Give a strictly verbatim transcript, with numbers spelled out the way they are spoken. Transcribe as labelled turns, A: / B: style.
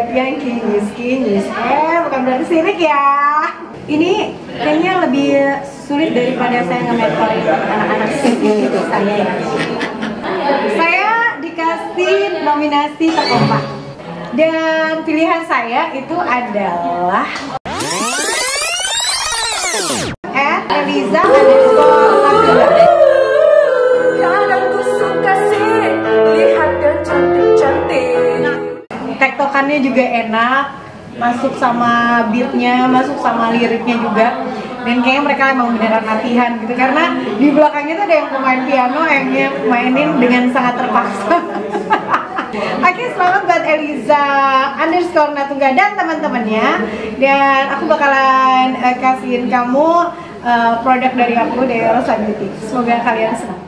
A: latihan kinyis kinyis. Eh, bukan berarti sirik ya. Ini kayaknya lebih sulit daripada saya nge-mentoring anak-anak gitu saya ya. Saya dikasih nominasi terkompak dan pilihan saya itu adalah at Eliza underscore Nabila.
B: Kadang ku suka sih lihat dan cantik-cantik.
A: Tektokannya juga enak, masuk sama beatnya, masuk sama liriknya juga. Dan kayaknya mereka emang beneran latihan gitu, karena di belakangnya tuh ada yang pemain piano yang mainin dengan sangat terpaksa. Oke, selamat buat Eliza underscore Natungga dan teman-temannya. Dan aku bakalan uh, kasihin kamu uh, produk dari aku, dari Rosa Beauty. Semoga kalian senang.